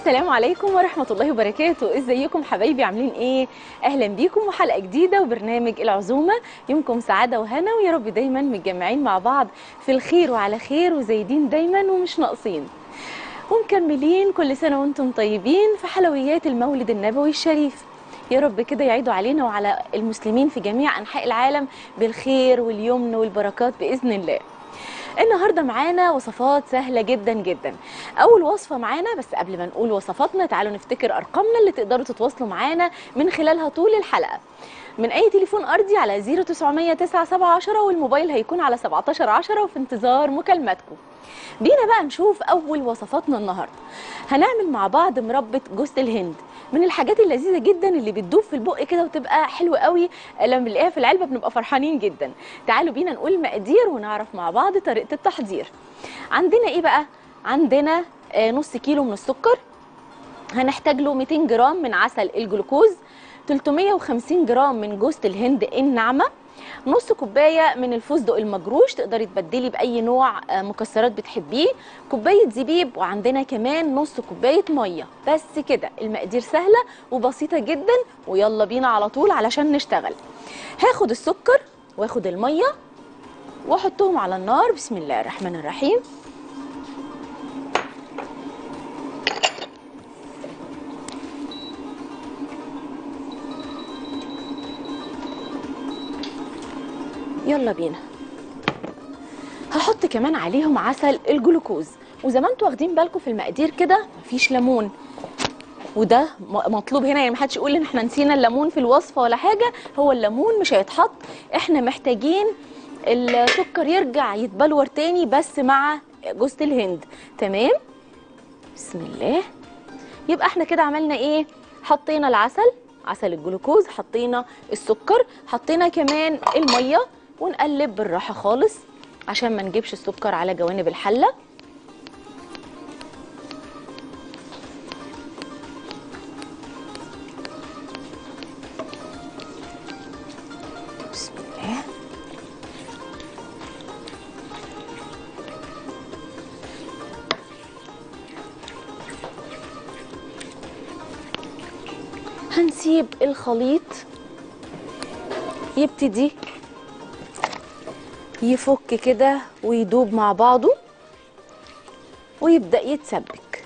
السلام عليكم ورحمة الله وبركاته. ازيكم حبايبي، عاملين ايه؟ اهلا بيكم وحلقة جديدة وبرنامج العزومة. يومكم سعادة وهنا، ويا رب دايما متجمعين مع بعض في الخير وعلى خير وزايدين دايما ومش ناقصين ومكملين. كل سنة وانتم طيبين في حلويات المولد النبوي الشريف. يا رب كده يعيدوا علينا وعلى المسلمين في جميع أنحاء العالم بالخير واليمن والبركات بإذن الله. النهارده معانا وصفات سهله جدا جدا. اول وصفه معانا، بس قبل ما نقول وصفاتنا تعالوا نفتكر ارقامنا اللي تقدروا تتواصلوا معانا من خلالها طول الحلقه. من اي تليفون ارضي على 0900 9710، والموبايل هيكون على 1710، وفي انتظار مكالماتكم. بينا بقى نشوف اول وصفاتنا النهارده. هنعمل مع بعض مربى جوز الهند، من الحاجات اللذيذه جدا اللي بتدوب في البق كده وتبقى حلوه قوي. لما بنلاقيها في العلبه بنبقى فرحانين جدا. تعالوا بينا نقول المقادير ونعرف مع بعض طريقه التحضير. عندنا ايه بقى؟ عندنا نص كيلو من السكر، هنحتاج له 200 جرام من عسل الجلوكوز، 350 جرام من جوز الهند الناعمه، نص كوبايه من الفستق المجروش، تقدري تبدلي باي نوع مكسرات بتحبيه، كوبايه زبيب، وعندنا كمان نص كوبايه ميه. بس كده، المقادير سهله وبسيطه جدا، ويلا بينا على طول علشان نشتغل. هاخد السكر واخد الميه واحطهم على النار. بسم الله الرحمن الرحيم. يلا بينا. هحط كمان عليهم عسل الجلوكوز، وزي ما انتوا واخدين بالكم في المقادير كده مفيش ليمون، وده مطلوب هنا، يعني محدش يقول ان احنا نسينا الليمون في الوصفه ولا حاجه. هو الليمون مش هيتحط، احنا محتاجين السكر يرجع يتبلور تاني بس مع جوز الهند. تمام، بسم الله. يبقى احنا كده عملنا ايه؟ حطينا عسل الجلوكوز، حطينا السكر، حطينا كمان الميه، ونقلب بالراحه خالص عشان ما نجيبش السكر على جوانب الحله. بسم الله. هنسيب الخليط يبتدي يفك كده ويدوب مع بعضه ويبدأ يتسبك.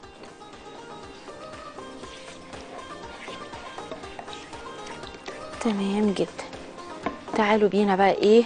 تمام جدا. تعالوا بينا بقى ايه،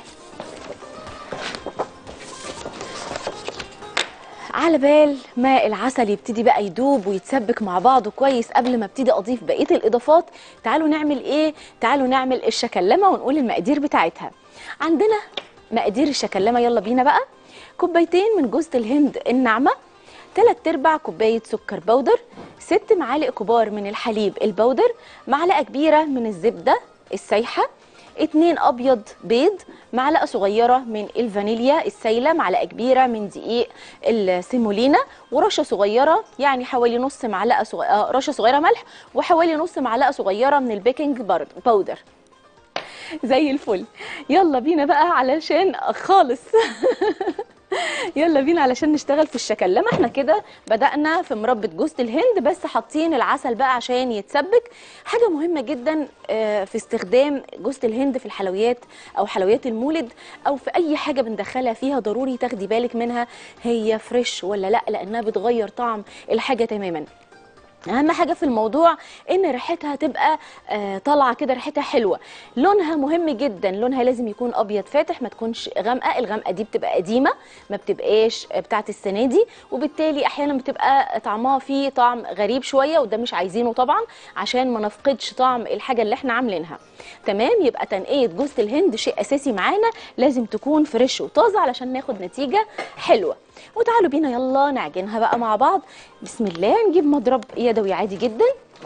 على بال ما العسل يبتدي بقى يدوب ويتسبك مع بعضه كويس قبل ما ابتدي اضيف بقيه الاضافات. تعالوا نعمل ايه؟ تعالوا نعمل الشكلمه ونقول المقادير بتاعتها. عندنا مقادير الشكلمه، يلا بينا بقى. كوبايتين من جوز الهند الناعمه، 3/4 كوبايه سكر بودر، 6 معالق كبار من الحليب البودر، معلقه كبيره من الزبده السايحه، 2 ابيض بيض، معلقه صغيره من الفانيليا السايله، معلقه كبيره من دقيق السيمولينا، ورشه صغيره يعني حوالي نص معلقه رشه صغيره ملح، وحوالي نص معلقه صغيره من البيكنج باودر. زي الفل. يلا بينا بقى علشان خالص يلا بينا علشان نشتغل في الشكلمه. احنا كده بدأنا في مربى جوز الهند، بس حاطين العسل بقى عشان يتسبك. حاجه مهمه جدا في استخدام جوز الهند في الحلويات او حلويات المولد او في اي حاجه بندخلها فيها، ضروري تاخدي بالك منها هي فريش ولا لا، لانها بتغير طعم الحاجه تماما. اهم حاجه في الموضوع ان ريحتها تبقى طالعه كده، ريحتها حلوه. لونها مهم جدا، لونها لازم يكون ابيض فاتح، ما تكونش غامقه. الغامقه دي بتبقى قديمه، ما بتبقاش بتاعه السنه دي، وبالتالي احيانا بتبقى طعمها فيه طعم غريب شويه، وده مش عايزينه طبعا عشان ما نفقدش طعم الحاجه اللي احنا عاملينها. تمام، يبقى تنقيه جوز الهند شيء اساسي معانا، لازم تكون فريش وطازه علشان ناخد نتيجه حلوه. وتعالوا بينا يلا نعجنها بقى مع بعض. بسم الله. نجيب مضرب يدوي عادي جدا،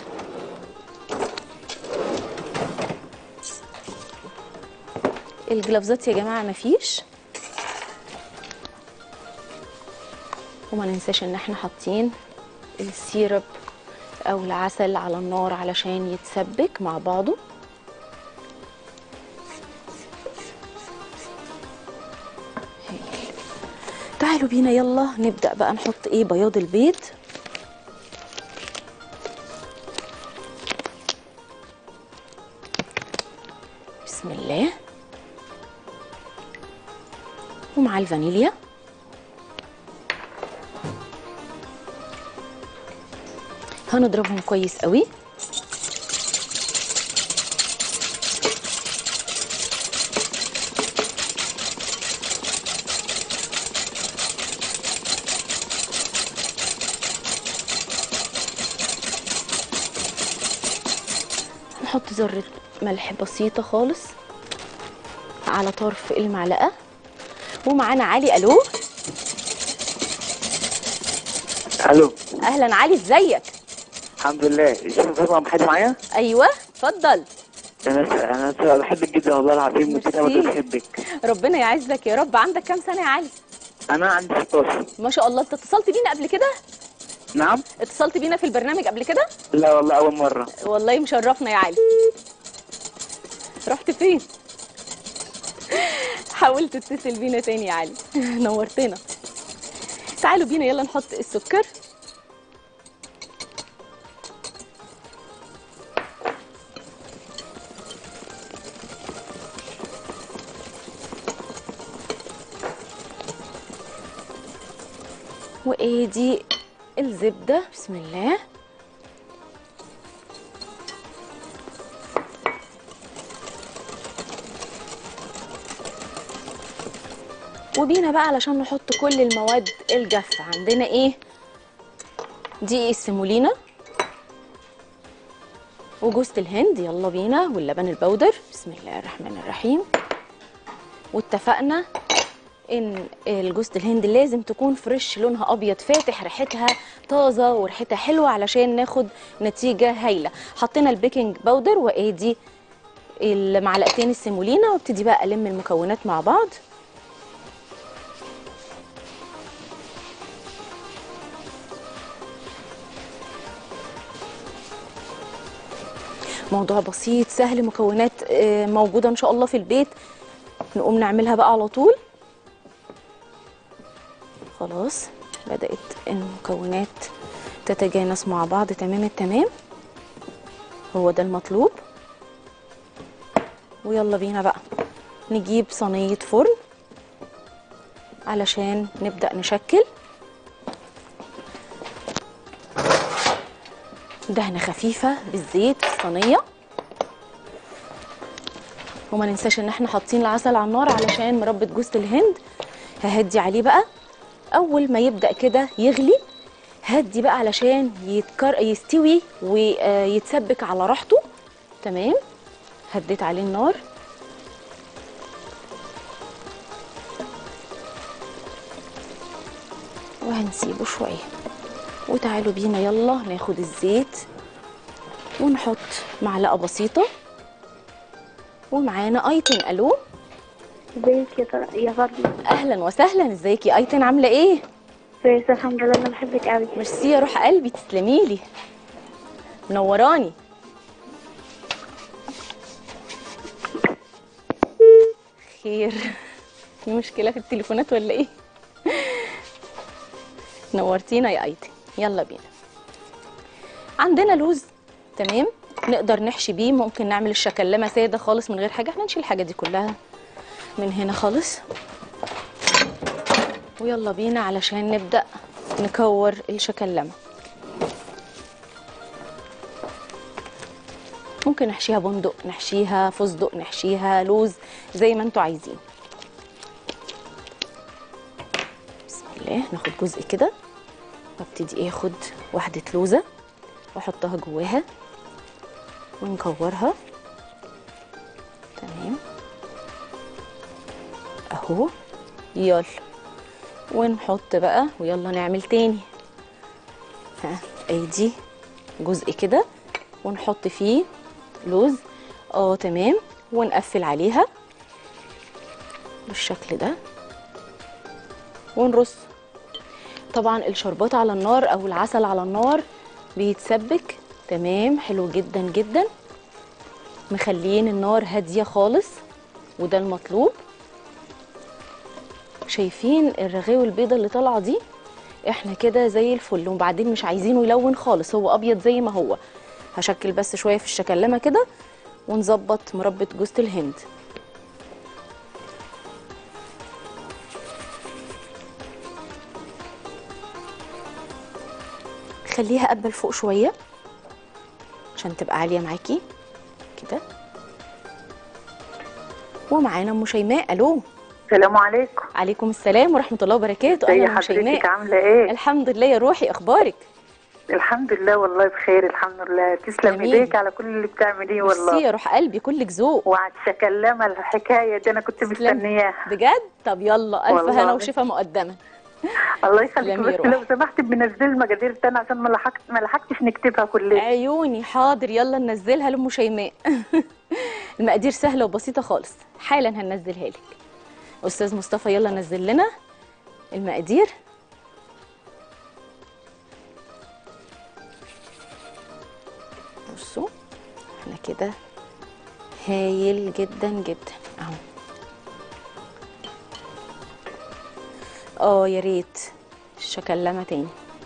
الجلافزات يا جماعه مفيش، وما ننساش ان احنا حاطين السيرب او العسل على النار علشان يتسبك مع بعضه. تعالوا بينا يلا نبدأ بقى نحط ايه بياض البيض. ومع الفانيليا. هنضربهم كويس قوي. نحط ذرة ملح بسيطة خالص على طرف المعلقة. ومعانا علي. الو. الو. اهلا علي، ازيك؟ الحمد لله. شوف فاطمه حد معايا؟ ايوه اتفضل. انا بحبك جدا والله العظيم، وانت كمان بحبك. ربنا يعزك يا رب. عندك كام سنة يا علي؟ انا عندي 16. ما شاء الله. انت اتصلت بينا قبل كده؟ نعم. اتصلت بينا في البرنامج قبل كده؟ لا والله اول مره. والله مشرفنا يا علي. رحت فين؟ حاول تتصل بينا تاني يا علي. نورتنا. تعالوا بينا يلا نحط السكر. وادي الزبدة. بسم الله. وبينا بقى علشان نحط كل المواد الجافة. عندنا ايه؟ دقيق السيمولينا وجوزة الهند. يلا بينا. واللبن البودر. بسم الله الرحمن الرحيم. واتفقنا ان جوزة الهند لازم تكون فريش، لونها ابيض فاتح، ريحتها طازه وريحتها حلوه علشان ناخد نتيجه هايله. حطينا البيكنج باودر وادي المعلقتين السيمولينا، وابتدي بقى الم المكونات مع بعض. موضوع بسيط سهل، مكونات موجوده ان شاء الله في البيت، نقوم نعملها بقى على طول. خلاص بدأت المكونات تتجانس مع بعض تمام التمام، هو ده المطلوب. ويلا بينا بقى نجيب صينية فرن علشان نبدأ نشكل. دهنة خفيفة بالزيت في الصينية، وما ننساش ان احنا حاطين العسل على النار علشان مربى جوز الهند. ههدي عليه بقى اول ما يبدأ كده يغلي، هدي بقى علشان يستوي ويتسبك على راحته. تمام. هديت عليه النار. وهنسيبه شويه. وتعالوا بينا يلا ناخد الزيت ونحط معلقه بسيطه. ومعانا ايتن. الو. ازيك يا فاطمه؟ اهلا وسهلا. ازيك يا ايتن، عامله ايه؟ كويسه الحمد لله. انا بحبك قوي. ميرسي يا روح قلبي، تسلميلي، منوراني. خير، في مشكله في التليفونات ولا ايه؟ نورتينا يا ايتن. يلا بينا. عندنا لوز. تمام. نقدر نحشي بيه، ممكن نعمل الشكلمه ساده خالص من غير حاجه. احنا نشيل الحاجه دي كلها من هنا خالص. ويلا بينا علشان نبدأ نكور الشكلمة. ممكن نحشيها بندق، نحشيها فستق، نحشيها لوز، زي ما انتوا عايزين. بسم الله. ناخد جزء كده وابتدي اخد واحدة لوزة واحطها جواها ونكورها. تمام اهو. يلا ونحط بقى ويلا نعمل تاني. ادي جزء كده ونحط فيه لوز. تمام. ونقفل عليها بالشكل ده ونرص. طبعا الشربات على النار او العسل على النار بيتسبك. تمام. حلو جدا جدا. مخليين النار هاديه خالص وده المطلوب. شايفين الرغاوي البيضه اللي طالعه دي؟ احنا كده زي الفل. وبعدين مش عايزينه يلون خالص، هو ابيض زي ما هو. هشكل بس شويه في الشكلمه كده ونظبط مربى جوز الهند. خليها قبل فوق شويه عشان تبقى عاليه معاكي كده. ومعانا ام شيماء. الو. السلام عليكم. عليكم السلام ورحمه الله وبركاته. ازي اهلا ام شيماء. حضرتك عامله ايه؟ الحمد لله يا روحي، اخبارك؟ الحمد لله والله بخير الحمد لله. تسلم جميل. ايديك على كل اللي بتعمليه ميرسي والله. يا روح قلبي، كلك ذوق. وهتكلم الحكايه دي انا كنت تسلم. مستنياها بجد؟ طب يلا الف والله. هنا وشفا مقدمه. الله يخليك. تسلمي يا بس روحي. لو سمحت بننزل المقادير تاني عشان ما لحقتش نكتبها كلها. عيوني حاضر، يلا ننزلها لام شيماء. المقادير سهله وبسيطه خالص، حالا هننزلها لك. استاذ مصطفى يلا نزل لنا المقادير. بصوا احنا كده هايل جدا جدا اهو. يا ريت الشكلمه تاني.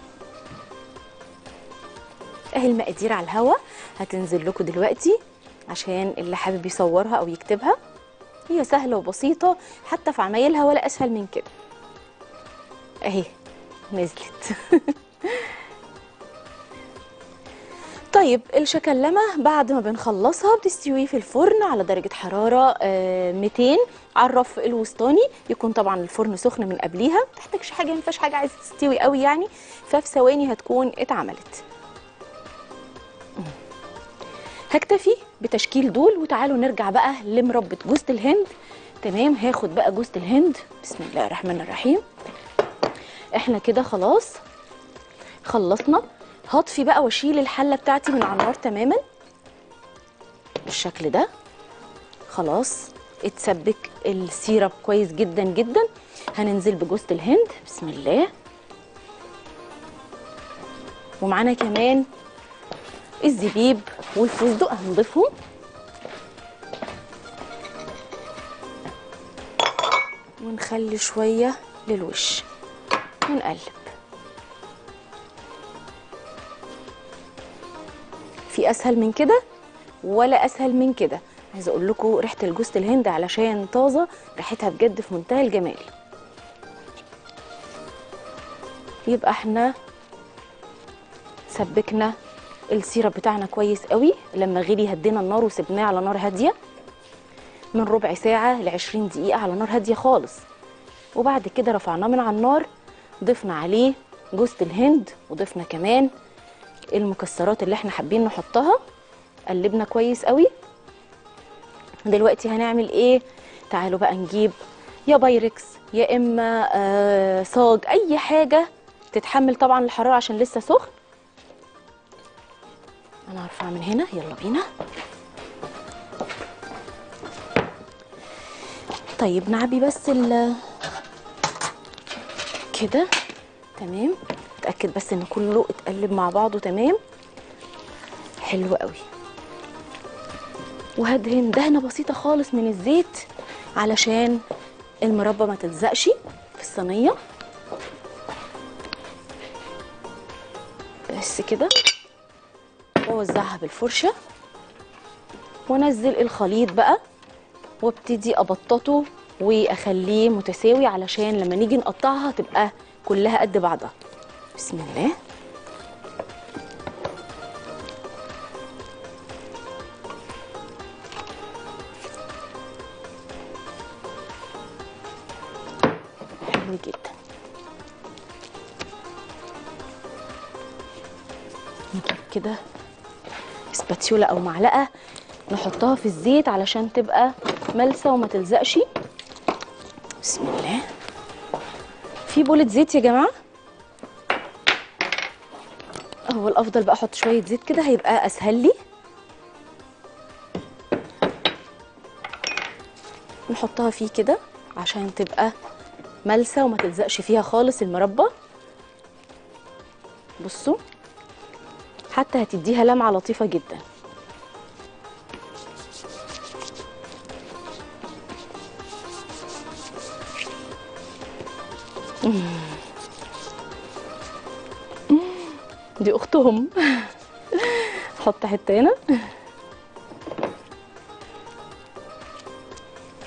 اهي المقادير على الهوا هتنزل لكم دلوقتي عشان اللي حابب يصورها او يكتبها. هي سهله وبسيطه حتى في عمايلها، ولا اسهل من كده. اهي نزلت. طيب الشكلمه بعد ما بنخلصها بتستوي في الفرن على درجه حراره 200 على الرف الوسطاني. يكون طبعا الفرن سخن من قبليها، ما تحتاجش حاجه، ما فيهاش حاجه عايزه تستوي قوي يعني، ففي ثواني هتكون اتعملت. هكتفي بتشكيل دول وتعالوا نرجع بقى لمربى جوز الهند. تمام، هاخد بقى جوز الهند. بسم الله الرحمن الرحيم. احنا كده خلاص خلصنا. هطفي بقى واشيل الحله بتاعتي من على النار تماما بالشكل ده. خلاص اتسبك السيرب كويس جدا جدا. هننزل بجوز الهند. بسم الله. ومعانا كمان الزبيب والفستق هنضيفهم. ونخلي شويه للوش ونقلب. في اسهل من كده ولا اسهل من كده. عايزه اقول لكم ريحه الجوز الهند علشان طازه، ريحتها بجد في منتهى الجمال. يبقى احنا سبكنا السيرب بتاعنا كويس قوي. لما غلي هدينا النار وسبناه على نار هاديه من ربع ساعه ل20 دقيقه على نار هاديه خالص. وبعد كده رفعناه من على النار، ضفنا عليه جوز الهند وضفنا كمان المكسرات اللي احنا حابين نحطها. قلبنا كويس قوي. دلوقتي هنعمل ايه؟ تعالوا بقى نجيب يا بايركس يا اما صاج، اي حاجه تتحمل طبعا الحراره عشان لسه سخن. انا هرفع من هنا، يلا بينا. طيب نعبي بس كده. تمام، اتاكد بس ان كله اتقلب مع بعضه تمام. حلو قوي. وهدهن دهنه بسيطه خالص من الزيت علشان المربى ما تلزقش في الصينيه. بس كده. واوزعها بالفرشه وانزل الخليط بقى وابتدي ابططه واخليه متساوي علشان لما نيجي نقطعها تبقى كلها قد بعضها. بسم الله. حلو جدا. نجيب كده سباتيولا او معلقه نحطها في الزيت علشان تبقى ملسه وما تلزقش. بسم الله. في بولة زيت يا جماعه. هو الافضل بقى احط شويه زيت كده هيبقى اسهل لي. نحطها فيه كده عشان تبقى ملسه وما تلزقش فيها خالص المربى. بصوا حتى هتديها لمعه لطيفه جدا. دي اختهم. حط حته هنا.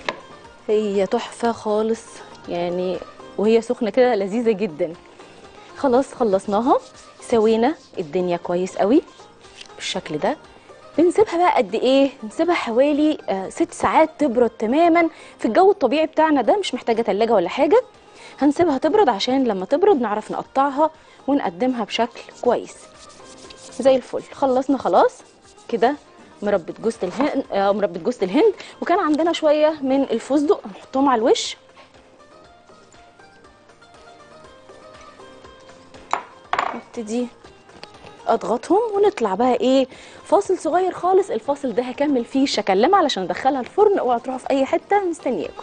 هي تحفه خالص يعني، وهي سخنه كده لذيذه جدا. خلاص خلصناها، سوينا الدنيا كويس قوي بالشكل ده. بنسيبها بقى قد ايه؟ نسيبها حوالي 6 ساعات تبرد تماما في الجو الطبيعي بتاعنا ده، مش محتاجه تلاجة ولا حاجه. هنسيبها تبرد عشان لما تبرد نعرف نقطعها ونقدمها بشكل كويس زي الفل. خلصنا خلاص كده مربى جوز الهند، مربى جوز الهند، وكان عندنا شويه من الفستق نحطهم على الوش. نبتدي اضغطهم ونطلع بقى ايه فاصل صغير خالص. الفاصل ده هكمل فيه الشكلمه علشان ندخلها الفرن. اوعوا تروحوا في اي حته، مستنياكم.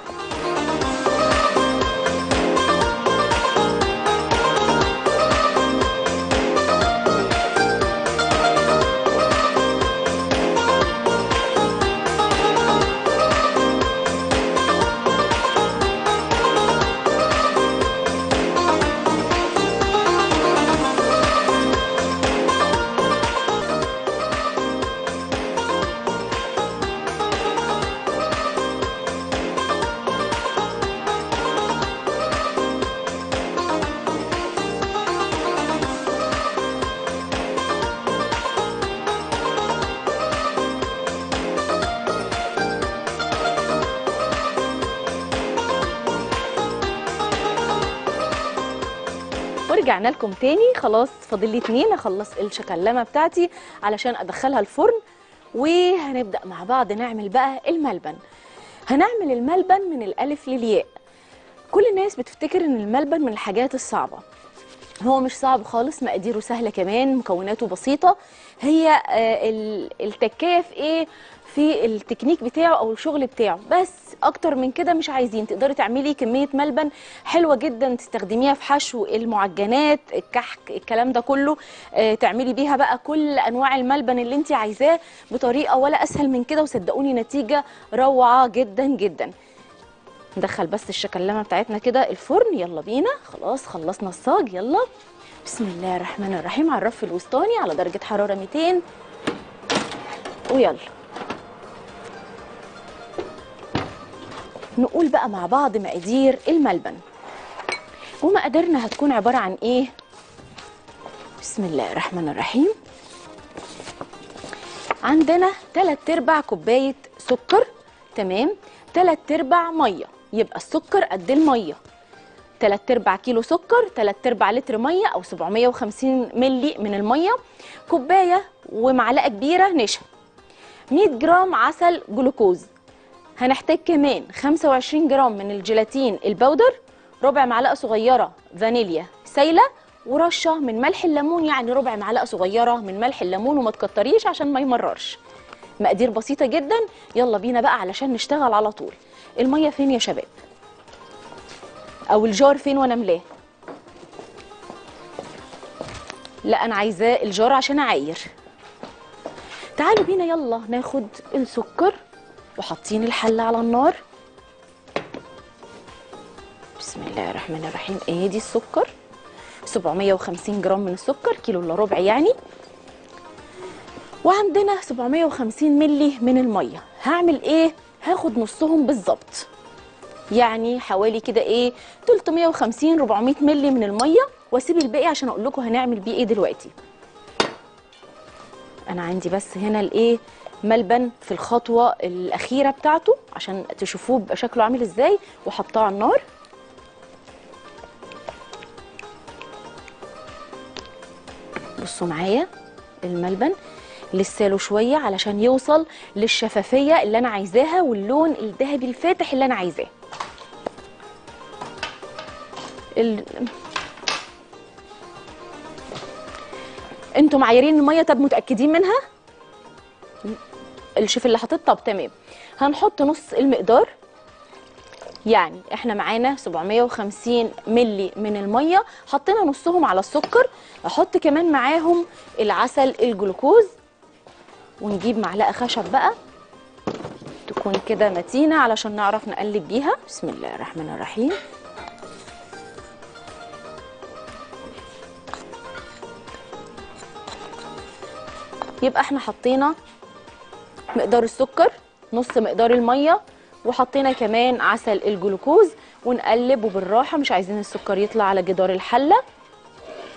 ورجعنا لكم تاني. خلاص فاضل لي 2 اخلص الشكلمه بتاعتي علشان ادخلها الفرن، وهنبدا مع بعض نعمل بقى الملبن. هنعمل الملبن من الالف للياء. كل الناس بتفتكر ان الملبن من الحاجات الصعبه، هو مش صعب خالص، مقاديره سهله كمان، مكوناته بسيطه. هي التكايه في ايه؟ في التكنيك بتاعه او الشغل بتاعه، بس اكتر من كده مش عايزين. تقدري تعملي كميه ملبن حلوه جدا تستخدميها في حشو المعجنات، الكحك، الكلام ده كله. تعملي بيها بقى كل انواع الملبن اللي انت عايزاه بطريقه ولا اسهل من كده، وصدقوني نتيجه روعه جدا جدا. ندخل بس الشكلمه بتاعتنا كده الفرن. يلا بينا، خلاص خلصنا الصاج. يلا بسم الله الرحمن الرحيم. على الرف الوسطاني على درجه حراره 200، ويلا نقول بقى مع بعض مقادير الملبن. ومقاديرنا هتكون عباره عن ايه؟ بسم الله الرحمن الرحيم. عندنا 3/4 كوبايه سكر، تمام، 3/4 ميه، يبقى السكر قد الميه. 3/4 كيلو سكر، 3/4 لتر ميه او 750 ملي من الميه، كوبايه ومعلقه كبيره نشا، 100 جرام عسل جلوكوز. هنحتاج كمان 25 جرام من الجيلاتين البودر، ربع معلقه صغيره فانيليا سايله، ورشه من ملح الليمون، يعني ربع معلقه صغيره من ملح الليمون، وما تكتريش عشان ما يمررش. مقادير بسيطه جدا. يلا بينا بقى علشان نشتغل على طول. الميه فين يا شباب؟ او الجار فين وانا ملاه؟ لا انا عايزاه الجار عشان اعاير. تعالوا بينا يلا ناخد السكر وحاطين الحله على النار. بسم الله الرحمن الرحيم. ادي السكر، 750 جرام من السكر، كيلو الا ربع يعني. وعندنا 750 ملي من الميه. هعمل ايه؟ هاخد نصهم بالظبط، يعني حوالي كده ايه 350 400 ملي من الميه، واسيب الباقي عشان اقول لكم هنعمل بيه ايه دلوقتي. انا عندي بس هنا الايه ملبن في الخطوه الاخيره بتاعته عشان تشوفوه بيبقى شكله عامل ازاي، وحطاه على النار. بصوا معايا الملبن لسه له شويه علشان يوصل للشفافيه اللي انا عايزاها واللون الذهبي الفاتح اللي انا عايزاه. انتوا معايرين الميه؟ طب متاكدين منها؟ الشيف اللي حاطط. طب تمام. هنحط نص المقدار، يعني احنا معانا 750 ملي من الميه، حطينا نصهم على السكر. احط كمان معاهم العسل الجلوكوز، ونجيب معلقه خشب بقى تكون كده متينه علشان نعرف نقلب بيها. بسم الله الرحمن الرحيم. يبقى احنا حطينا مقدار السكر، نص مقدار الميه، وحطينا كمان عسل الجلوكوز، ونقلب وبالراحه، مش عايزين السكر يطلع على جدار الحله.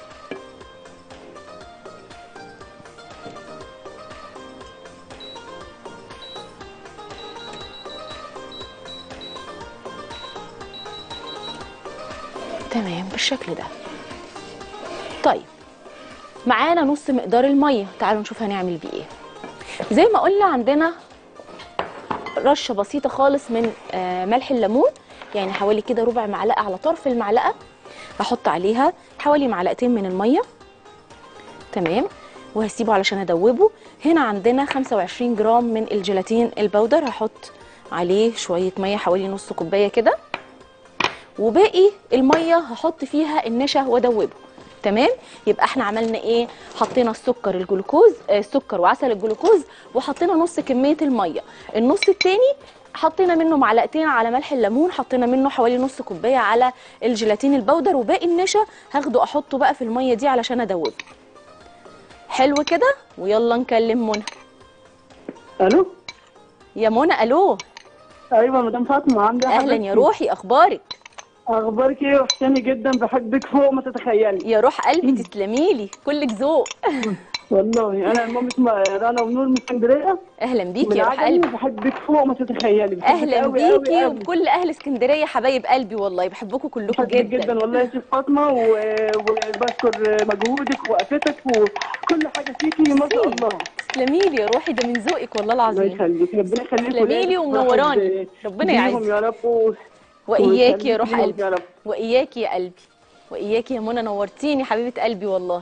تمام بالشكل ده. طيب معانا نص مقدار الميه، تعالوا نشوف هنعمل بيه ايه. زي ما قلنا عندنا رشه بسيطه خالص من ملح الليمون، يعني حوالي كده ربع معلقه على طرف المعلقه. هحط عليها حوالي معلقتين من الميه، تمام، وهسيبه علشان ادوبه. هنا عندنا 25 جرام من الجيلاتين البودر، هحط عليه شويه ميه حوالي نص كوبايه كده، وباقي الميه هحط فيها النشا وادوبه. تمام، يبقى احنا عملنا ايه؟ حطينا السكر الجلوكوز، السكر وعسل الجلوكوز، وحطينا نص كميه الميه. النص التاني حطينا منه معلقتين على ملح الليمون، حطينا منه حوالي نص كوبايه على الجيلاتين البودر، وباقي النشا هاخده احطه بقى في الميه دي علشان ادوبه. حلو كده، ويلا نكلم منى. الو. يا منى، الو. ايوه مدام فاطمه، عامله ايه؟ اهلا يا روحي، اخبارك؟ اخبارك ايه؟ وحشاني جدا، بحبك فوق ما تتخيلي. يا روح قلبي تسلميلي، كلك ذوق. والله انا مامة رنا ونور من اسكندريه. اهلا بيكي يا روح قلبي، قلبي. بحبك فوق ما تتخيلي. بحبك اهلا قوي بيكي قوي قوي. وبكل اهل اسكندريه حبايب قلبي، والله بحبكم كلكم بحبك جدا. جدا والله يا شيخ فاطمه، وبشكر مجهودك ووقفتك وكل حاجه فيكي ما شاء الله. تسلميلي يا روحي، ده من ذوقك والله الله العظيم. يخليك، ربنا يخليك. تسلميلي ومنوراني، ربنا يعزك يعزك. يا رب. واياكي يا روح ويخليك قلبي، يا رب. واياكي يا قلبي، واياكي يا منى، نورتيني حبيبه قلبي والله.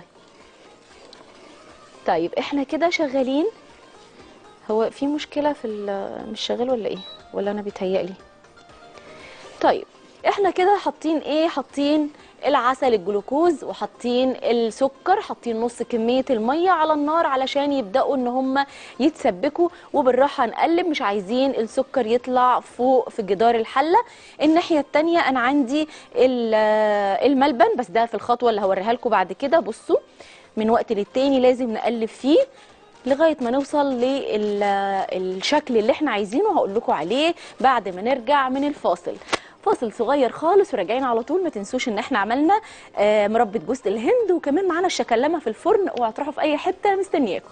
طيب احنا كده شغالين. هو في مشكله في مش شغال ولا ايه؟ ولا انا بيتهيألي؟ طيب احنا كده حاطين ايه؟ حاطين العسل الجلوكوز، وحاطين السكر، حاطين نص كميه الميه على النار علشان يبداوا ان هم يتسبكوا، وبالراحه نقلب، مش عايزين السكر يطلع فوق في جدار الحله. الناحيه الثانيه انا عندي الملبن، بس ده في الخطوه اللي هوريها لكم بعد كده. بصوا، من وقت للتاني لازم نقلب فيه لغايه ما نوصل للشكل اللي احنا عايزينه، هقول لكم عليه بعد ما نرجع من الفاصل. فاصل صغير خالص وراجعين على طول. ما تنسوش ان احنا عملنا مربى جوز الهند، وكمان معانا الشكلمه في الفرن، اوعوا تروحوا في اي حته، مستنياكم.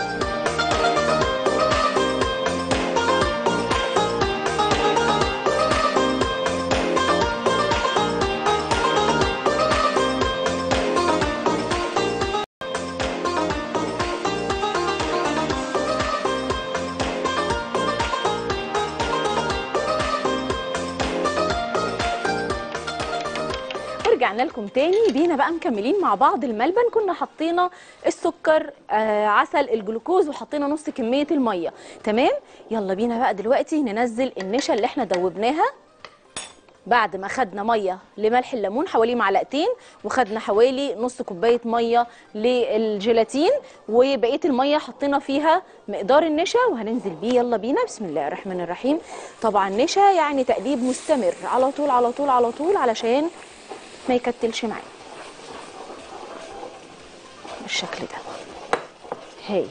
رجعنا لكم تاني، بينا بقى مكملين مع بعض الملبن. كنا حطينا السكر، عسل الجلوكوز، وحطينا نص كمية المية. تمام، يلا بينا بقى دلوقتي ننزل النشا اللي احنا دوبناها بعد ما خدنا مية لملح الليمون حوالي معلقتين، وخدنا حوالي نص كوباية مية للجيلاتين، وبقية المية حطينا فيها مقدار النشا وهننزل بيه. يلا بينا، بسم الله الرحمن الرحيم. طبعا نشا يعني تقليب مستمر على طول على طول على طول علشان ما يكتلش معايا بالشكل ده. هايل.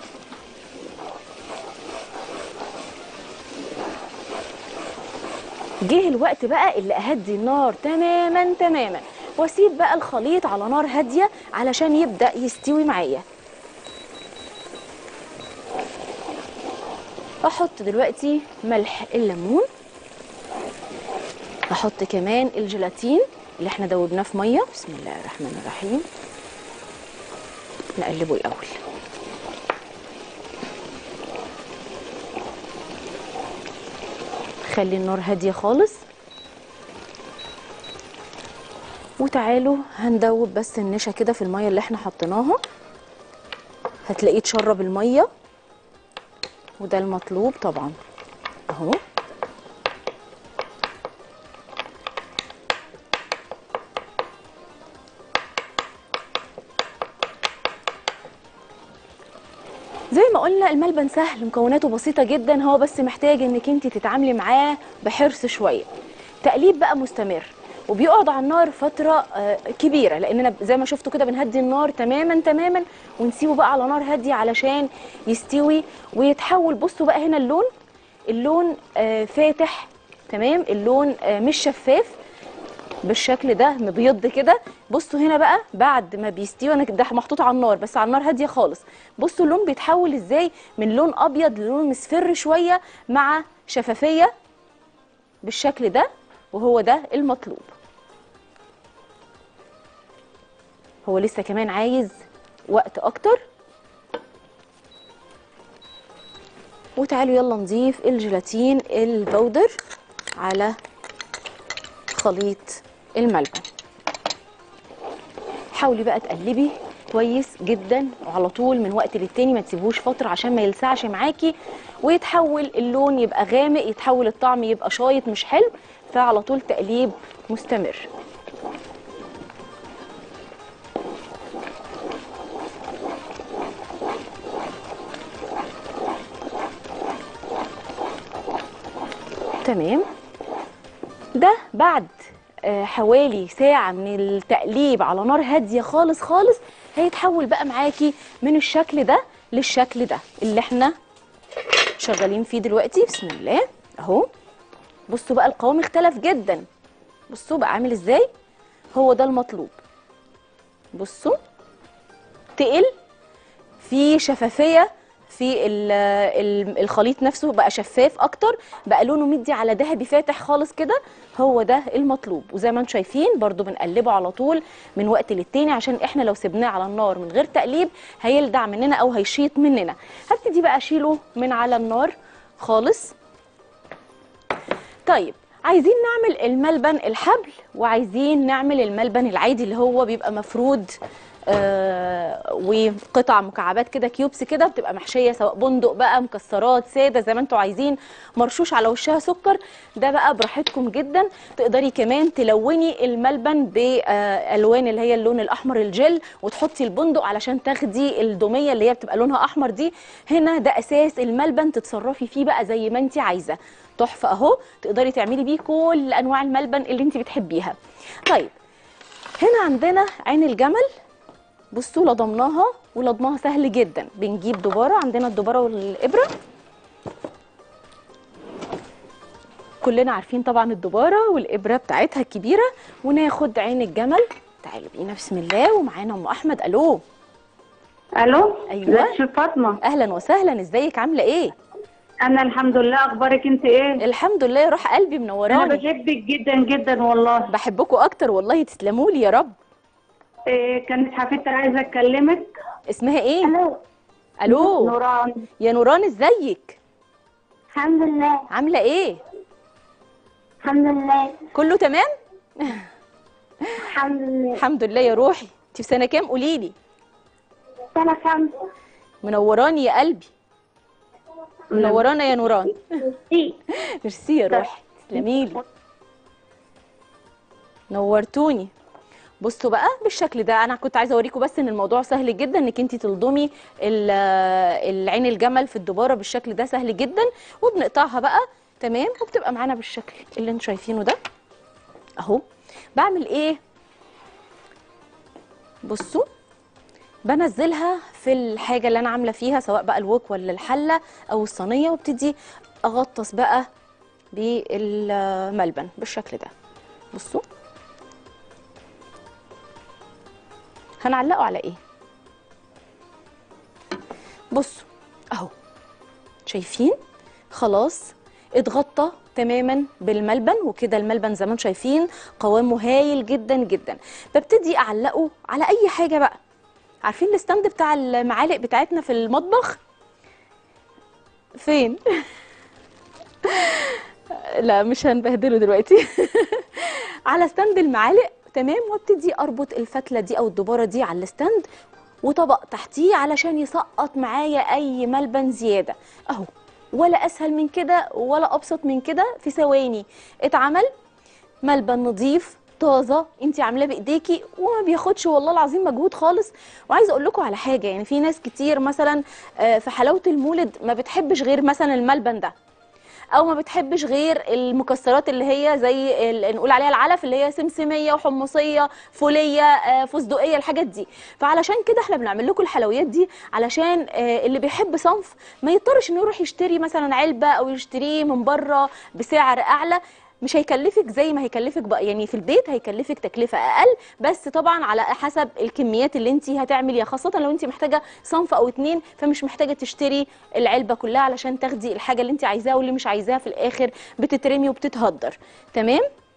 جه الوقت بقى اللي اهدي النار تماما تماما، واسيب بقى الخليط على نار هاديه علشان يبدا يستوي معايا. احط دلوقتي ملح الليمون، احط كمان الجيلاتين اللي احنا دوبناه في ميه. بسم الله الرحمن الرحيم. نقلبه الاول. خلي النار هاديه خالص، وتعالوا هندوب بس النشا كده في الميه اللي احنا حطيناها. هتلاقيه اتشرب الميه، وده المطلوب طبعا اهو. زي ما قلنا الملبن سهل، مكوناته بسيطة جدا، هو بس محتاج انك انت تتعاملي معاه بحرص شوية. تقليب بقى مستمر، وبيقعد على النار فترة كبيرة، لاننا زي ما شفتوا كده بنهدي النار تماما تماما، ونسيبه بقى على نار هادية علشان يستوي ويتحول. بصوا بقى هنا اللون فاتح، تمام، اللون مش شفاف بالشكل ده، مبيض كده. بصوا هنا بقى بعد ما بيستوي، انا ده محطوط على النار بس على النار هاديه خالص. بصوا اللون بيتحول ازاي من لون ابيض للون مصفر شويه مع شفافيه بالشكل ده، وهو ده المطلوب. هو لسه كمان عايز وقت اكتر. وتعالوا يلا نضيف الجيلاتين البودر على خليط الملبن. حاولي بقى تقلبي كويس جدا وعلى طول من وقت للتاني، ما تسيبوش فتره عشان ما يلسعش معاكي ويتحول اللون يبقى غامق، يتحول الطعم يبقى شايط مش حلو. فعلى طول تقليب مستمر. تمام. ده بعد حوالي ساعة من التقليب على نار هادية خالص خالص هيتحول بقى معاكي من الشكل ده للشكل ده اللي احنا شغالين فيه دلوقتي. بسم الله اهو. بصوا بقى القوام اختلف جدا، بصوا بقى عامل ازاي، هو ده المطلوب. بصوا تقل، في شفافية في الخليط نفسه، بقى شفاف اكتر، بقى لونه مدي على ذهبي فاتح خالص كده، هو ده المطلوب. وزي ما انتم شايفين برضو بنقلبه على طول من وقت للتاني، عشان احنا لو سيبناه على النار من غير تقليب هيلدع مننا او هيشيط مننا. هبتدي بقى اشيله من على النار خالص. طيب عايزين نعمل الملبن الحبل، وعايزين نعمل الملبن العادي اللي هو بيبقى مفرود وقطع مكعبات كده، كيوبس كده، بتبقى محشيه سواء بندق بقى، مكسرات ساده زي ما انتوا عايزين، مرشوش على وشها سكر، ده بقى براحتكم جدا. تقدري كمان تلوني الملبن بالوان اللي هي اللون الاحمر الجل، وتحطي البندق علشان تاخدي الدوميه اللي هي بتبقى لونها احمر دي. هنا ده اساس الملبن، تتصرفي فيه بقى زي ما انت عايزه. تحفه اهو، تقدري تعملي بيه كل انواع الملبن اللي انت بتحبيها. طيب هنا عندنا عين الجمل، بصوا لضمناها، ولضمها سهل جدا. بنجيب دباره، عندنا الدباره والابره، كلنا عارفين طبعا الدباره والابره بتاعتها الكبيره. وناخد عين الجمل، تعالوا بينا بسم الله. ومعانا ام احمد. الو. الو. ايوه ازيك يا فاطمه؟ اهلا وسهلا، ازيك عامله ايه؟ انا الحمد لله، اخبارك انت ايه؟ الحمد لله يا روح قلبي، انا منوراني. بحبك جدا جدا والله. بحبكم اكتر والله، تسلموا لي يا رب. إيه، كانت حفيدتي عايزه اكلمك. اسمها ايه؟ الو. الو. نوران. يا نوران ازيك؟ الحمد لله. عامله ايه؟ الحمد لله. كله تمام؟ الحمد لله. الحمد لله يا روحي. انت في سنه كام قولي لي؟ سنة 5. منوراني يا قلبي، منورانا يا نوران. ميرسي يا روحي، تسلميلي، نورتوني. بصوا بقى بالشكل ده، انا كنت عايزه اوريكم بس ان الموضوع سهل جدا، انك انت تلضمي العين الجمل في الدباره بالشكل ده، سهل جدا. وبنقطعها بقى تمام، وبتبقى معانا بالشكل اللي انتوا شايفينه ده اهو. بعمل ايه؟ بصوا بنزلها في الحاجه اللي انا عامله فيها، سواء بقى الوك ولا الحله او الصينيه، وابتدي اغطس بقى بالملبن بالشكل ده. بصوا هنعلقه على ايه؟ بصوا اهو، شايفين خلاص اتغطى تماما بالملبن. وكده الملبن زي ما انتم شايفين قوامه هايل جدا جدا. ببتدي اعلقه على اي حاجه بقى. عارفين الستاند بتاع المعالق بتاعتنا في المطبخ فين؟ لا مش هنبهدله دلوقتي. على ستاند المعالق تمام. وابتدي اربط الفتله دي او الدباره دي على الستاند، وطبق تحتيه علشان يسقط معايا اي ملبن زياده اهو. ولا اسهل من كده ولا ابسط من كده، في ثواني اتعمل ملبن نظيف طازه انت عاملاه بايديكي، وما بياخدش والله العظيم مجهود خالص. وعايزه اقول لكم على حاجه، يعني في ناس كتير مثلا في حلاوه المولد ما بتحبش غير مثلا الملبن ده، او ما بتحبش غير المكسرات اللي هي زي نقول عليها العلف، اللي هي سمسميه وحمصيه فوليه فستقيه، الحاجات دي. فعلشان كده احنا بنعمل لكم الحلويات دي، علشان اللي بيحب صنف ما يضطرش انه يروح يشتري مثلا علبه او يشتريه من بره بسعر اعلى. مش هيكلفك زي ما هيكلفك بقى، يعني في البيت هيكلفك تكلفه اقل، بس طبعا على حسب الكميات اللي انت هتعمليها، خاصه لو انت محتاجه صنف او اتنين، فمش محتاجه تشتري العلبه كلها علشان تاخدي الحاجه اللي انت عايزاها، واللي مش عايزاها في الاخر بتترمي وبتتهدر. تمام.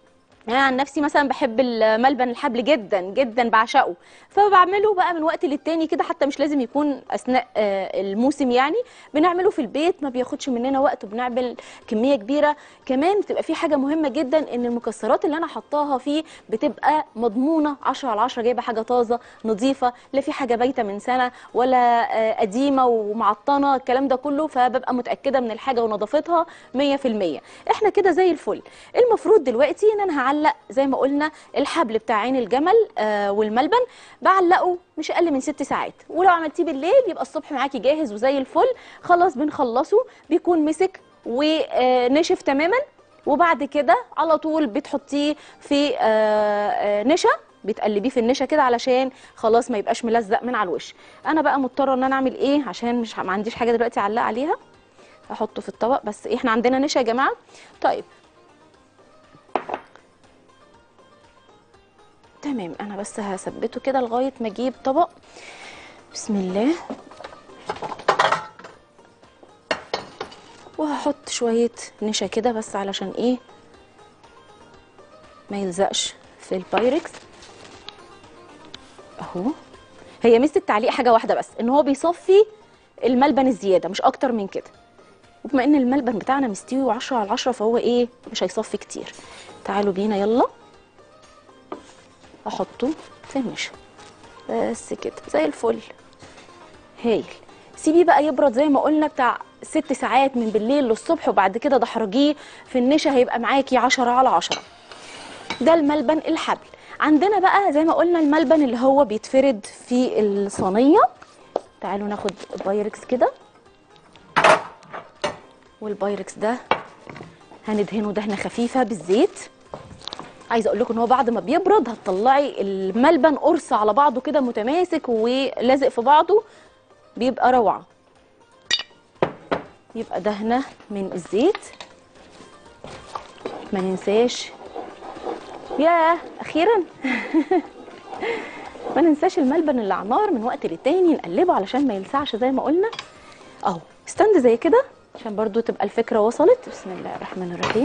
يعني عن نفسي مثلا بحب الملبن الحبل جدا جدا، بعشقه، فبعمله بقى من وقت للتاني كده، حتى مش لازم يكون اثناء الموسم يعني. بنعمله في البيت، ما بياخدش مننا وقت، وبنعمل كميه كبيره. كمان بتبقى في حاجه مهمه جدا، ان المكسرات اللي انا حطاها فيه بتبقى مضمونه 10/10، جايبه حاجه طازه نظيفه، لا في حاجه بايته من سنه ولا قديمه ومعطنه الكلام ده كله، فببقى متاكده من الحاجه ونظافتها 100%. احنا كده زي الفل. المفروض دلوقتي ان انا هعلق زي ما قلنا الحبل بتاع عين الجمل والملبن، بعلقه مش اقل من 6 ساعات، ولو عملتيه بالليل يبقى الصبح معاكي جاهز وزي الفل. خلاص بنخلصه، بيكون مسك ونشف تماما، وبعد كده على طول بتحطيه في نشا، بتقلبيه في النشا كده علشان خلاص ما يبقاش ملزق من على الوش. انا بقى مضطره ان انا اعمل ايه عشان مش ما عنديش حاجه دلوقتي اعلق عليها، احطه في الطبق. بس احنا عندنا نشا يا جماعه. طيب تمام، انا بس هثبته كده لغايه ما اجيب طبق. بسم الله. وهحط شويه نشا كده بس علشان ايه ما يلزقش في البايركس اهو. هي ميزه التعليق حاجه واحده بس، ان هو بيصفي الملبن الزياده مش اكتر من كده، وبما ان الملبن بتاعنا مستوي 10/10 فهو ايه مش هيصفي كتير. تعالوا بينا يلا احطه في النشا بس كده زي الفل. هايل. سيبيه بقى يبرد زي ما قلنا بتاع 6 ساعات من بالليل للصبح، وبعد كده دحرجيه في النشا هيبقى معاكي 10/10. ده الملبن الحبل. عندنا بقى زي ما قلنا الملبن اللي هو بيتفرد في الصينيه. تعالوا ناخد بايركس كده، والبايركس ده هندهنه دهنه خفيفه بالزيت. عايزه اقول لكم ان هو بعد ما بيبرد هتطلعي الملبن قرص على بعضه كده متماسك ولازق في بعضه، بيبقى روعه. يبقى دهنه من الزيت. ما ننساش، ياه اخيرا ما ننساش الملبن اللي على النار من وقت للتاني نقلبه علشان ما يلسعش زي ما قلنا. اهو ستاند زي كده عشان برضو تبقى الفكره وصلت. بسم الله الرحمن الرحيم.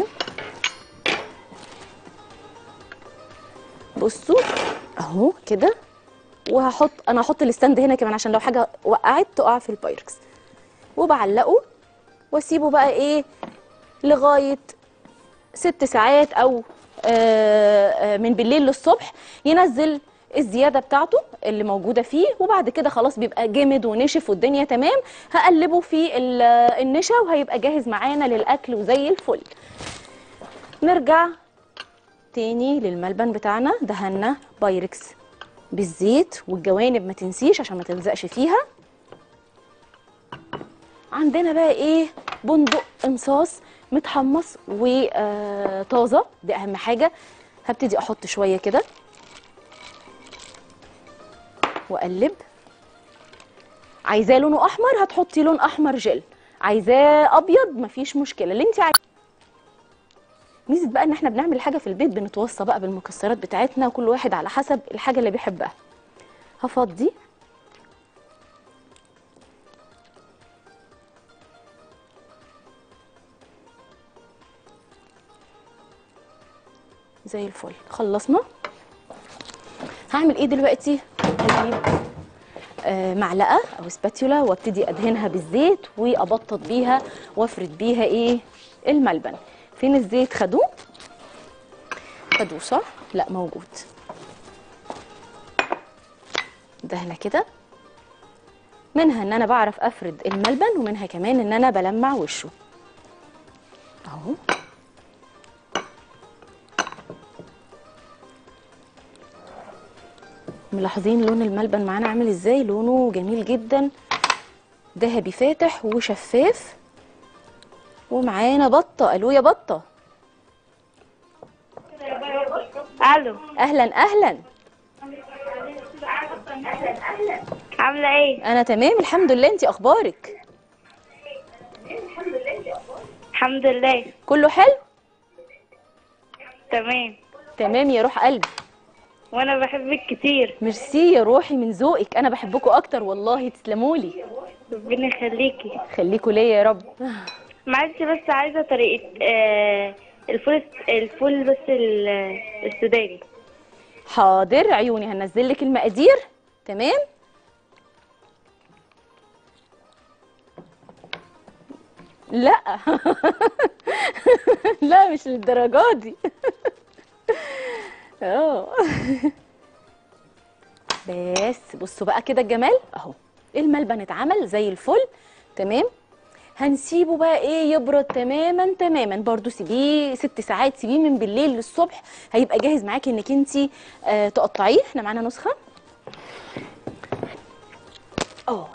بصوا اهو كده. انا هحط الستاند هنا كمان عشان لو حاجه وقعت تقع في البايركس، وبعلقه واسيبه بقى ايه لغايه 6 ساعات او من بالليل للصبح ينزل الزياده بتاعته اللي موجوده فيه، وبعد كده خلاص بيبقى جامد ونشف والدنيا تمام. هقلبه في النشا وهيبقى جاهز معانا للاكل وزي الفل. نرجع تاني للملبن بتاعنا. دهنا بايركس بالزيت، والجوانب ما تنسيش عشان ما تلزقش فيها. عندنا بقى ايه بندق انصاص متحمص وطازه، دي اهم حاجه. هبتدي احط شويه كده واقلب. عايزاه لونه احمر هتحطي لون احمر جل، عايزاه ابيض مفيش مشكله اللي انت عايزاه. ميزه بقى ان احنا بنعمل الحاجه في البيت، بنتوصى بقى بالمكسرات بتاعتنا وكل واحد على حسب الحاجه اللي بيحبها. هفضي زي الفل. خلصنا. هعمل ايه دلوقتي؟ هجيب معلقه او سباتيولا وابتدي ادهنها بالزيت وابطط بيها وافرد بيها ايه الملبن. فين الزيت؟ خدوه صح؟ لا موجود. دهنه كده، منها ان انا بعرف افرد الملبن، ومنها كمان ان انا بلمع وشه اهو. ملاحظين لون الملبن معانا عامل ازاي؟ لونه جميل جدا، ذهبي فاتح وشفاف. ومعانا بطه. الو يا بطه. الو. اهلا اهلا. عامله ايه؟ انا تمام الحمد لله، انتي اخبارك؟ الحمد لله كله حلو تمام. تمام يا روح قلبي. وانا بحبك كتير. ميرسي يا روحي من ذوقك، انا بحبكوا اكتر والله، تسلمولي. ربنا يخليكي. خليكوا ليا يا رب. معلش بس عايزه طريقه الفول بس السوداني. حاضر عيوني، هنزل لك المقادير. تمام. لا لا مش للدرجه دي. اه بس بصوا بقى كده الجمال اهو. الملبن اتعمل زي الفل. تمام. هنسيبه بقى ايه يبرد تماما تماما، برضو سيبيه 6 ساعات، سيبيه من بالليل للصبح، هيبقى جاهز معاكي انك انتي تقطعيه. احنا معانا نسخه اه.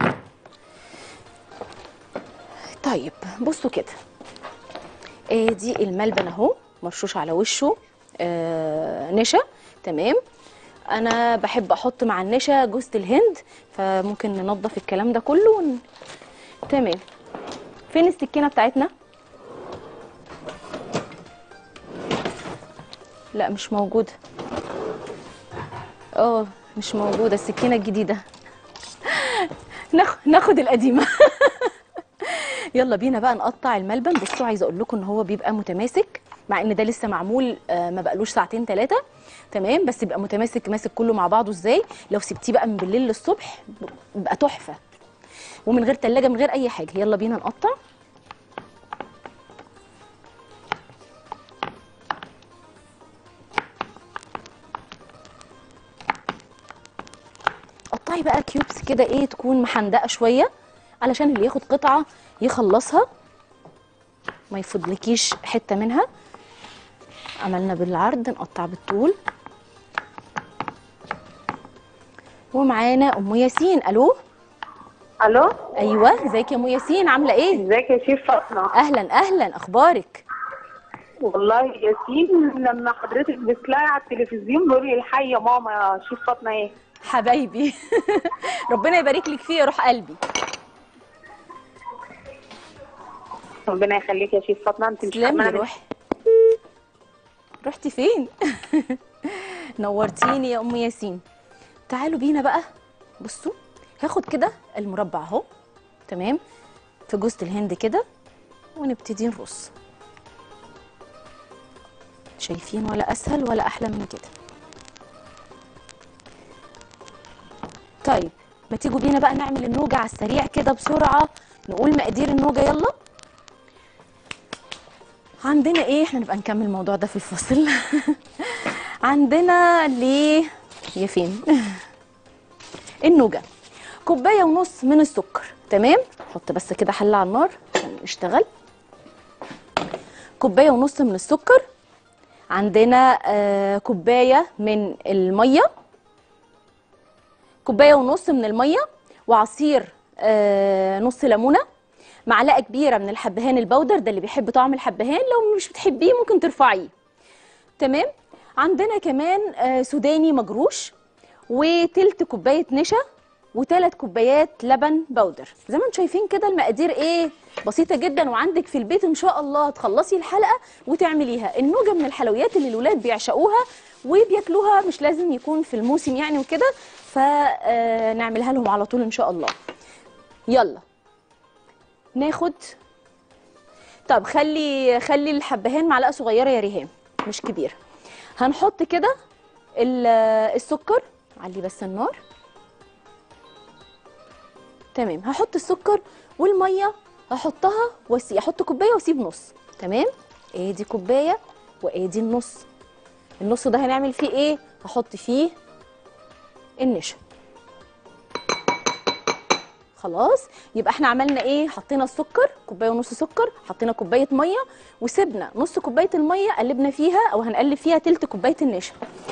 طيب بصوا كده، ادي الملبن اهو مرشوش على وشه نشا. تمام. انا بحب احط مع النشا جوز الهند، فممكن ننضف الكلام ده كله تمام. فين السكينه بتاعتنا؟ لا مش موجوده. مش موجوده السكينه الجديده. ناخد القديمه. يلا بينا بقى نقطع الملبن. بصوا عايزه اقول لكم ان هو بيبقى متماسك، مع ان ده لسه معمول ما بقالوش ساعتين 3. تمام. بس يبقى متماسك، ماسك كله مع بعضه ازاي. لو سبتيه بقى من بالليل للصبح بيبقى تحفه، ومن غير تلاجة من غير اي حاجه. يلا بينا نقطع. قطعي بقى كيوبس كده ايه تكون محندقه شويه، علشان اللي ياخد قطعه يخلصها ما يفضلكيش حته منها. عملنا بالعرض نقطع بالطول. ومعانا ام ياسين. الو. الو. ايوه ازيك يا ام ياسين، عامله ايه؟ ازيك يا شيف فاطمه؟ اهلا اهلا، اخبارك؟ والله يا ياسين لما حضرتك بتلاقي على التلفزيون بيقول لي الحي يا ماما يا شيف فاطمه ايه؟ حبايبي. ربنا يبارك لك فيه يا روح قلبي. ربنا يخليك يا شيف فاطمه. انت مش تسلمي روحي. رحتي فين؟ نورتيني يا ام ياسين. تعالوا بينا بقى. بصوا هاخد كده المربع اهو. تمام. في جوز الهند كده، ونبتدي نرص. شايفين ولا اسهل ولا احلى من كده؟ طيب ما تيجوا بينا بقى نعمل النوجه على السريع كده بسرعه. نقول مقادير النوجه يلا. عندنا ايه؟ احنا نبقى نكمل الموضوع ده في الفصل. عندنا ليه يا فين؟ النوجه 1.5 كوبايه من السكر. تمام. حط بس كده حله على النار عشان نشتغل. 1.5 كوبايه من السكر. عندنا كوبايه من الميه، 1.5 كوبايه من الميه، وعصير نص ليمونه، معلقه كبيره من الحبهان البودر، ده اللي بيحب طعم الحبهان، لو مش بتحبيه ممكن ترفعيه. تمام. عندنا كمان سوداني مجروش، وتلت كوبايه نشا، و3 كوبايات لبن بودر. زي ما انتم شايفين كده المقادير ايه بسيطه جدا، وعندك في البيت ان شاء الله تخلصي الحلقه وتعمليها. النوجه من الحلويات اللي الولاد بيعشقوها وبياكلوها، مش لازم يكون في الموسم يعني وكده، فنعملها لهم على طول ان شاء الله. يلا ناخد. طب خلي الحبهان معلقه صغيره يا ريهام، مش كبيره. هنحط كده السكر. علي بس النار. تمام. هحط السكر والميه، هحطها احط كوبايه واسيب نص. تمام. ادي كوبايه وادي النص. النص ده هنعمل فيه ايه؟ هحط فيه النشا. خلاص. يبقى احنا عملنا ايه؟ حطينا السكر 1.5 كوبايه سكر، حطينا كوبايه ميه، وسيبنا نص كوبايه الميه قلبنا فيها او هنقلب فيها تلت كوبايه النشا.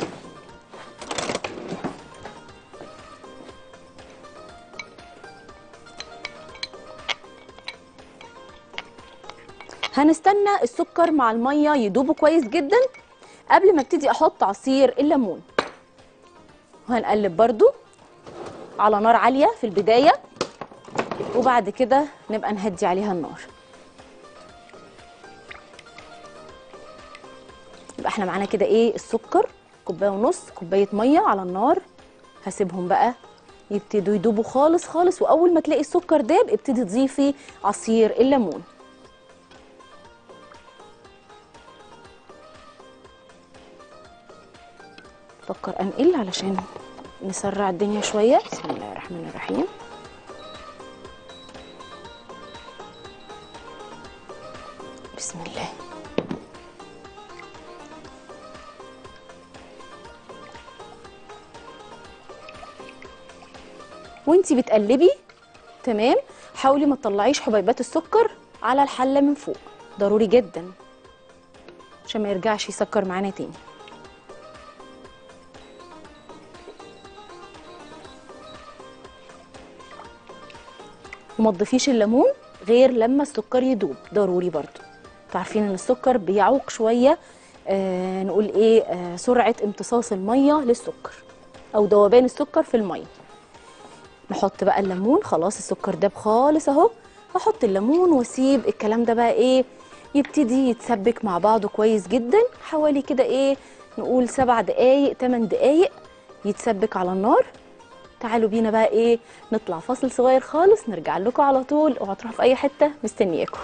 هنستنى السكر مع الميه يدوبوا كويس جدا قبل ما ابتدي احط عصير الليمون. وهنقلب برضو على نار عاليه في البدايه، وبعد كده نبقى نهدي عليها النار. يبقى احنا معانا كده ايه؟ السكر 1.5 كوبايه ميه على النار. هسيبهم بقى يبتدوا يدوبوا خالص خالص، واول ما تلاقي السكر داب ابتدي تضيفي عصير الليمون. فكر انقل علشان نسرع الدنيا شويه. بسم الله الرحمن الرحيم. بسم الله. وانتي بتقلبي تمام حاولي ما تطلعيش حبيبات السكر على الحله من فوق، ضروري جدا عشان ما يرجعش يسكر معانا تاني. وما تضيفيش الليمون غير لما السكر يدوب، ضروري برضو. انتوا عارفين ان السكر بيعوق شويه نقول ايه سرعه امتصاص الميه للسكر او ذوبان السكر في الميه. نحط بقى الليمون، خلاص السكر داب خالص اهو، احط الليمون واسيب الكلام ده بقى ايه يبتدي يتسبك مع بعضه كويس جدا، حوالي كده ايه نقول 7 دقايق 8 دقايق يتسبك على النار. تعالوا بينا بقى ايه نطلع فاصل صغير خالص، نرجع لكم على طول، اوعوا تروحوا في اي حته، مستنياكم.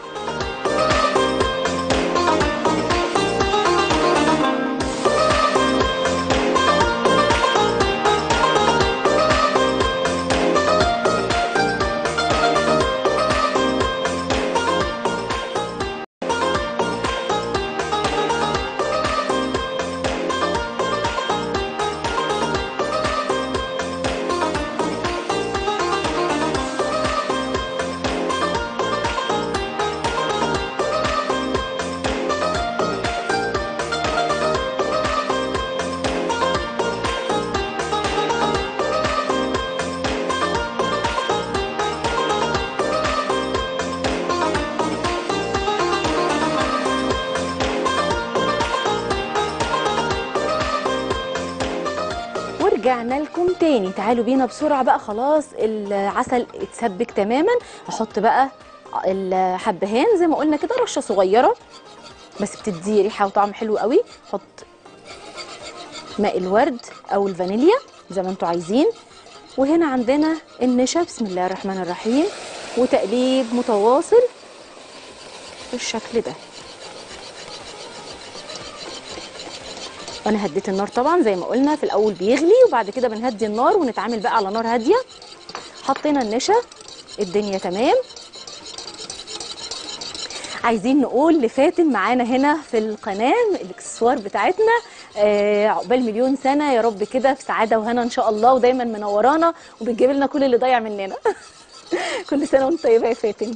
رجعنا لكم تاني. تعالوا بينا بسرعه بقى، خلاص العسل اتسبك تماما. احط بقى الحبهان زي ما قلنا كده رشه صغيره بس بتدي ريحه وطعم حلو قوي. احط ماء الورد او الفانيليا زي ما انتوا عايزين. وهنا عندنا النشا، بسم الله الرحمن الرحيم، وتقليب متواصل بالشكل ده. وانا هديت النار طبعا زي ما قلنا في الاول بيغلي، وبعد كده بنهدي النار ونتعامل بقى على نار هاديه. حطينا النشا، الدنيا تمام. عايزين نقول لفاتن معانا هنا في القناه الاكسسوار بتاعتنا عقبال مليون سنه يا رب كده في سعاده وهنا ان شاء الله، ودايما منورانا وبتجيب لنا كل اللي ضايع مننا. كل سنه وانت طيبه يا فاتن.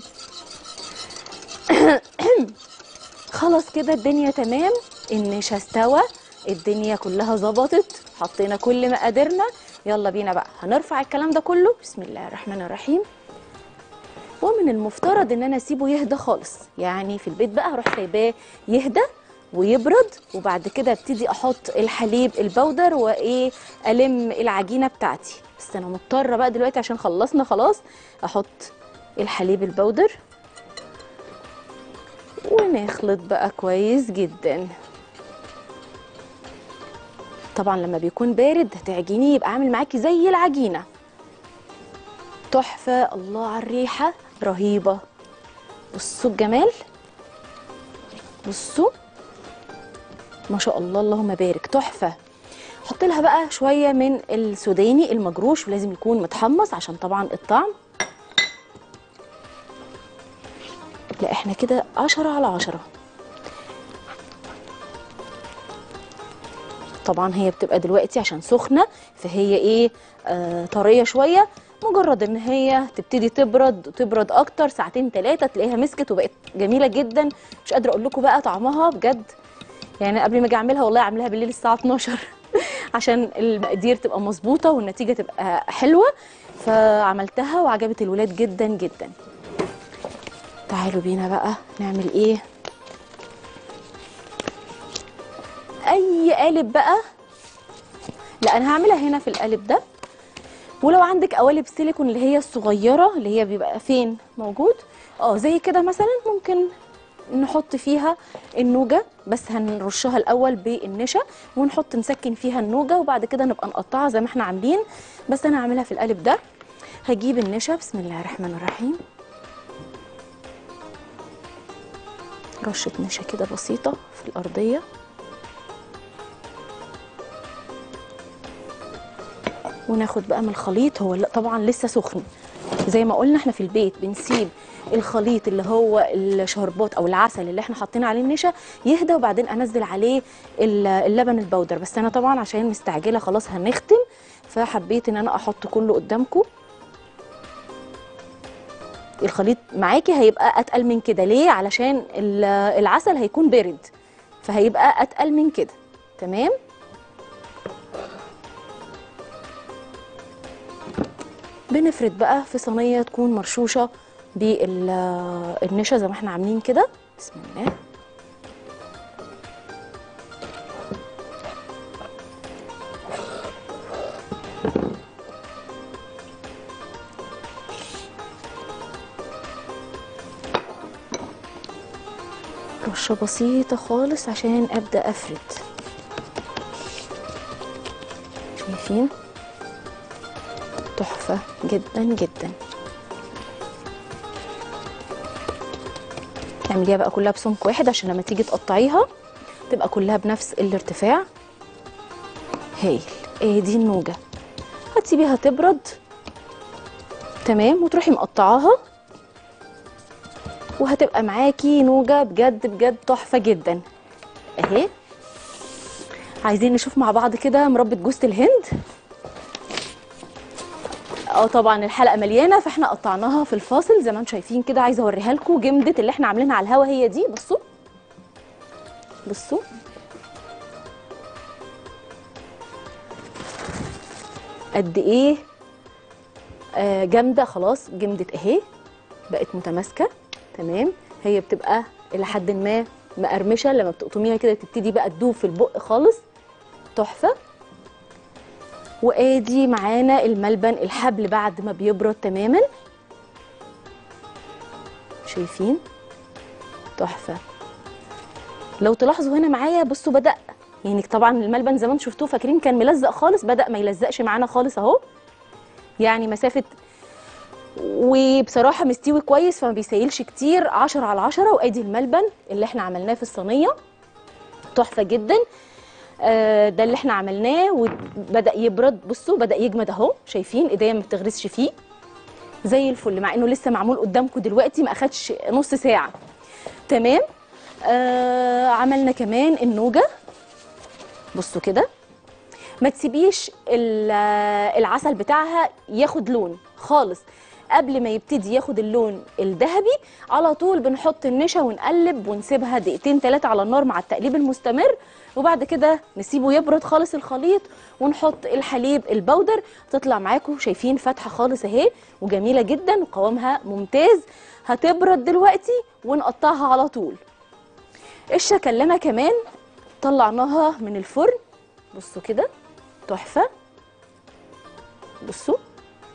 خلاص كده الدنيا تمام، النشا استوى، الدنيا كلها ظبطت، حطينا كل مقاديرنا. يلا بينا بقى هنرفع الكلام ده كله. بسم الله الرحمن الرحيم. ومن المفترض ان انا اسيبه يهدى خالص، يعني في البيت بقى هروح سايباه يهدى ويبرد، وبعد كده ابتدي احط الحليب البودر وايه الم العجينه بتاعتي. بس انا مضطره بقى دلوقتي عشان خلصنا خلاص احط الحليب البودر ونخلط بقى كويس جدا. طبعا لما بيكون بارد هتعجنيه يبقى عامل معاكي زي العجينه، تحفه. الله على الريحه رهيبه، بصوا الجمال، بصوا ما شاء الله اللهم بارك، تحفه. حط لها بقى شويه من السوداني المجروش، ولازم يكون متحمص عشان طبعا الطعم. لا احنا كده 10 على 10. طبعا هي بتبقى دلوقتي عشان سخنه فهي ايه طريه شويه، مجرد ان هي تبتدي تبرد اكتر ساعتين 3 تلاقيها مسكت وبقت جميله جدا. مش قادره اقول لكم بقى طعمها بجد، يعني قبل ما اجي اعملها والله عاملاها بالليل الساعه 12 عشان المقادير تبقى مظبوطه والنتيجه تبقى حلوه، فعملتها وعجبت الولاد جدا جدا. تعالوا بينا بقى نعمل ايه، اي قالب بقى. لا انا هعملها هنا في القالب ده، ولو عندك قوالب سيليكون اللي هي الصغيره اللي هي بيبقى فين موجود زي كده مثلا، ممكن نحط فيها النوجه، بس هنرشها الاول بالنشا ونحط نسكن فيها النوجه وبعد كده نبقى نقطعها زي ما احنا عاملين. بس انا هعملها في القالب ده. هجيب النشا، بسم الله الرحمن الرحيم، رشه نشا كده بسيطه في الارضيه. وناخد بقى من الخليط. هو طبعا لسه سخن، زي ما قلنا احنا في البيت بنسيب الخليط اللي هو الشربات او العسل اللي احنا حاطين عليه النشا يهدى، وبعدين انزل عليه اللبن البودر. بس انا طبعا عشان مستعجله خلاص هنختم، فحبيت ان انا احط كله قدامكم. الخليط معاكي هيبقى اتقل من كده، ليه؟ علشان العسل هيكون بارد، فهيبقى اتقل من كده. تمام. بنفرد بقى في صينيه تكون مرشوشه بالنشا زي ما احنا عاملين كده. بسم الله. رشه بسيطه خالص عشان ابدا افرد. شايفين؟ تحفه جدا جدا. اعمليها بقى كلها بسمك واحد عشان لما تيجي تقطعيها تبقى كلها بنفس الارتفاع. هايل. دي النوجه. هتسيبيها تبرد. تمام. وتروحي مقطعاها وهتبقى معاكي نوجه بجد بجد تحفه جدا اهي. عايزين نشوف مع بعض كده مربى جوز الهند. طبعا الحلقه مليانه فاحنا قطعناها في الفاصل زي ما انتم شايفين كده. عايزه اوريها لكم جمده اللي احنا عاملينها على الهوا هي دي. بصوا بصوا قد ايه جامده. خلاص جمدت اهي، بقت متماسكه. تمام. هي بتبقى الى حد ما مقرمشه، لما بتقطميها كده تبتدي بقى تدوب في البق خالص. تحفه. وادي معانا الملبن الحبل بعد ما بيبرد تماما. شايفين؟ تحفه. لو تلاحظوا هنا معايا بصوا بدأ، يعني طبعا الملبن زي ما انتم شفتوه فاكرين كان ملزق خالص، بدأ ما يلزقش معانا خالص اهو. يعني مسافه، وبصراحه مستوي كويس فما بيسيلش كتير. 10 على 10. وادي الملبن اللي احنا عملناه في الصينيه. تحفه جدا. ده اللي احنا عملناه وبدأ يبرد. بصوا بدأ يجمد اهو. شايفين ايديا ما بتغرسش فيه. زي الفل، مع انه لسه معمول قدامكم دلوقتي ما اخدش نص ساعه. تمام. عملنا كمان النوجه. بصوا كده، ما تسيبيش العسل بتاعها ياخد لون خالص. قبل ما يبتدي ياخد اللون الذهبي على طول بنحط النشا ونقلب ونسيبها دقيقتين 3 على النار مع التقليب المستمر. وبعد كده نسيبه يبرد خالص الخليط ونحط الحليب البودر. تطلع معاكم شايفين فاتحه خالص اهي وجميله جدا وقوامها ممتاز. هتبرد دلوقتي ونقطعها على طول. الشكلمه كمان طلعناها من الفرن. بصوا كده تحفه. بصوا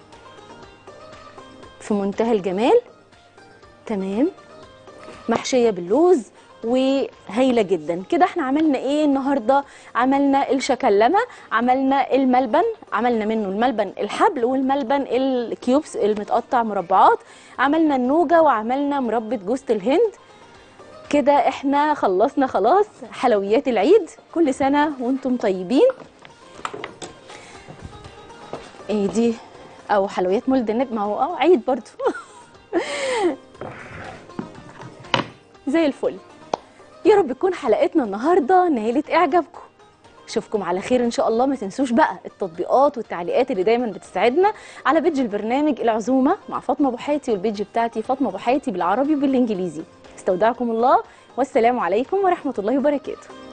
في منتهى الجمال. تمام. محشيه باللوز وهايله جدا. كده احنا عملنا ايه النهارده؟ عملنا الشكلمه، عملنا الملبن، عملنا منه الملبن الحبل والملبن الكيوبس المتقطع مربعات، عملنا النوجه وعملنا مربى جوز الهند. كده احنا خلصنا خلاص حلويات العيد. كل سنه وانتم طيبين. ايه دي؟ او حلويات مولد النبي، ما هو عيد برضو. زي الفل. يا رب تكون حلقتنا النهارده نالت اعجابكم. اشوفكم على خير ان شاء الله. ما تنسوش بقى التطبيقات والتعليقات اللي دايما بتساعدنا على بيدج البرنامج العزومه مع فاطمه ابو حياتي، والبيدج بتاعتي فاطمه ابو حياتي بالعربي وبالانجليزي. استودعكم الله والسلام عليكم ورحمه الله وبركاته.